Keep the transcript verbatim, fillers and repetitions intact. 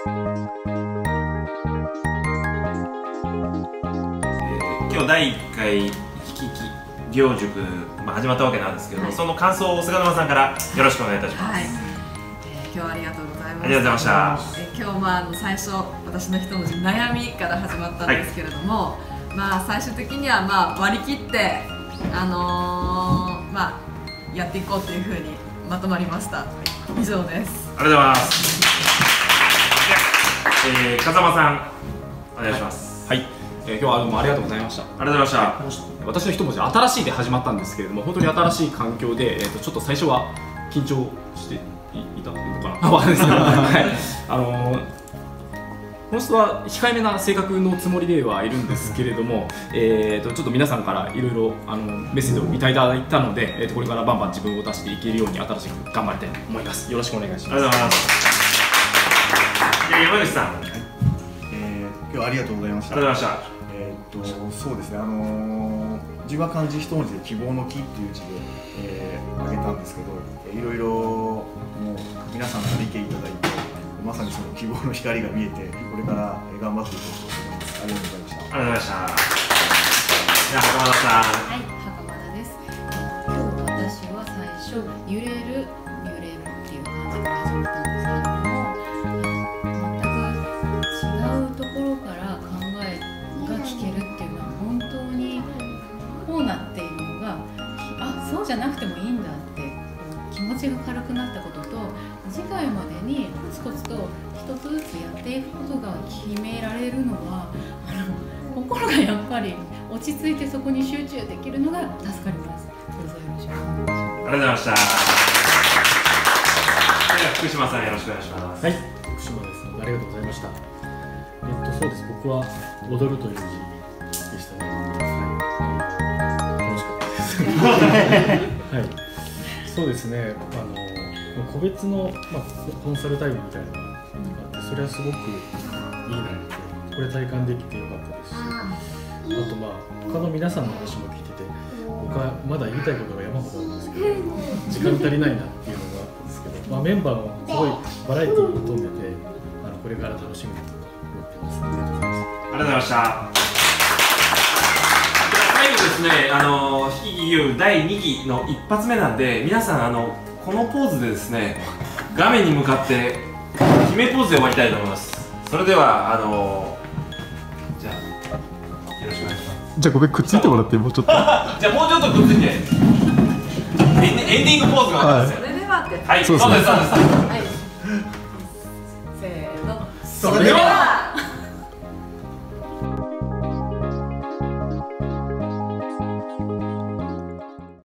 今日だいいっかい引き行塾、まあ、始まったわけなんですけども、はい、その感想を菅沼さんからよろしくお願いいたします。はい、えー、 今日はありがとうございます。 ありがとうございました。 えー、今日まああの最初私の一文字悩みから始まったんですけれども、はい、まあ最終的にはまあ割り切ってあのー、まあやっていこうというふうにまとまりました。以上です。 ありがとうございます。えー、風間さんお願いします。 はい、はい、えー、今日はどうもありがとうございました。 ありがとうございました。 私の一文字新しいで始まったんですけれども、本当に新しい環境で、えー、とちょっと最初は緊張していたのかな、わかんないですけど、はい、あのー、本質は控えめな性格のつもりではいるんですけれども、えー、とちょっと皆さんからいろいろメッセージをいただいたので、えー、とこれからバンバン自分を出していけるように新しく頑張りたいと思います。よろしくお願いします。 ありがとうございます。じゃあ山口さん、 えー、今日はありがとうございました。 ありがとうございました。 えー、っとそうですね、あのー、字は漢字一文字で希望の木っていう字で、えー、挙げたんですけど、いろいろもう皆さんから意見いただいて、まさにその希望の光が見えて、これから頑張っていこうと思います。ありがとうございました。 ありがとうございました。じゃあ袴田さん。 はい、袴田です。今日私は最初揺れる揺れるっていう感じから始めたんですけれども、全く違うところから考えが聞けるっていうのは本当にこうなっているのが、あ、そうじゃなくてもいいんだって気持ちが軽くなったことと、次回までにコツコツと一つずつやっていくことが決められるのは、あの心がやっぱり落ち着いてそこに集中できるのが助かります。どうぞよろしくお願いします。 ありがとうございました。では福島さんよろしくお願いします。 はい、福島です。ありがとうございました。えっとそうです。僕は踊るという字でしたね。はい、楽しかったです。はい、そうですね。あの個別の、まあ、コンサルタイムみたいなのがあって、それはすごくいいなって、これ体感できてよかったですし、あとまあ他の皆さんの話も聞いてて、僕はまだ言いたいことが山ほどあるんですけど、時間足りないなっていうのがあったんですけど、まあ、メンバーもすごいバラエティーに富んでて、あのこれから楽しみだと思ってます。ありがとうございます。 ありがとうございました。最後ですね、あの引き技だいにきの一発目なんで、皆さんあのこのポーズでですね、画面に向かって決めポーズで終わりたいと思います。それではあのじゃあよろしくお願いします。 じゃあこれくっついてもらってもうちょっとじゃあもうちょっとくっついてエンディングポーズがあるんですよ。 それではって、 はい、そうですそうです。はい、 せーの、 それでは。